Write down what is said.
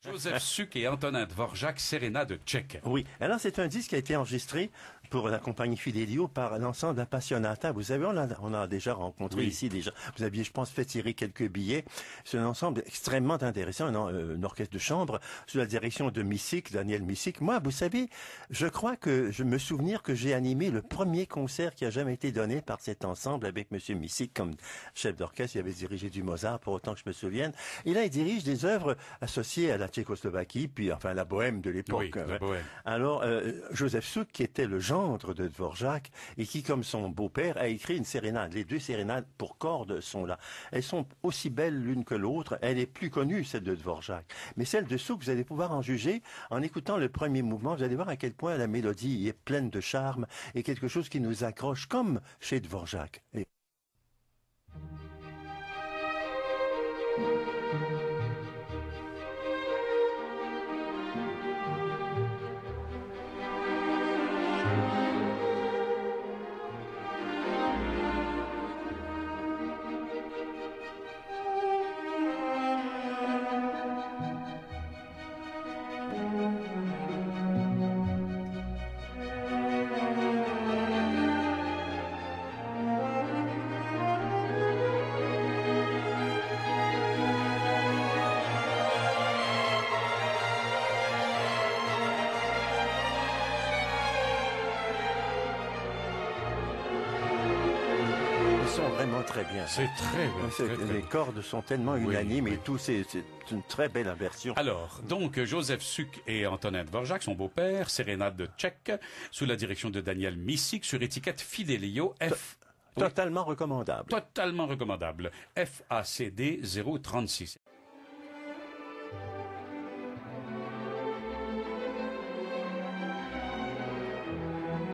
Joseph Suk et Antonin Dvorak, Sérénade tchèque. Oui, alors c'est un disque qui a été enregistré pour la compagnie Fidelio par l'ensemble Appassionata. Vous savez, on a déjà rencontré ici déjà. Vous aviez, je pense, fait tirer quelques billets. C'est un ensemble extrêmement intéressant, un orchestre de chambre sous la direction de Missick, Daniel Missick. Moi, vous savez, je crois que je me souvenir que j'ai animé le premier concert qui a jamais été donné par cet ensemble avec Monsieur Missick comme chef d'orchestre. Il avait dirigé du Mozart, pour autant que je me souvienne. Et là, il dirige des œuvres associées à la Tchécoslovaquie, puis enfin la bohème de l'époque. Oui, la bohème. Alors, Joseph Suk, qui était le gendre de Dvorak, et qui, comme son beau-père, a écrit une sérénade. Les deux sérénades pour cordes sont là. Elles sont aussi belles l'une que l'autre. Elle est plus connue, celle de Dvorak. Mais celle de Suk, vous allez pouvoir en juger en écoutant le premier mouvement. Vous allez voir à quel point la mélodie est pleine de charme et quelque chose qui nous accroche, comme chez Dvorak. Sont vraiment très bien. C'est très bien. Les cordes sont tellement unanimes et tout, c'est une très belle inversion. Alors, donc, Joseph Suk et Antonin Dvorak, son beau-père, Sérénade tchèque, sous la direction de Daniel Missick, sur étiquette Fidelio F. Totalement recommandable. Totalement recommandable. FACD 036.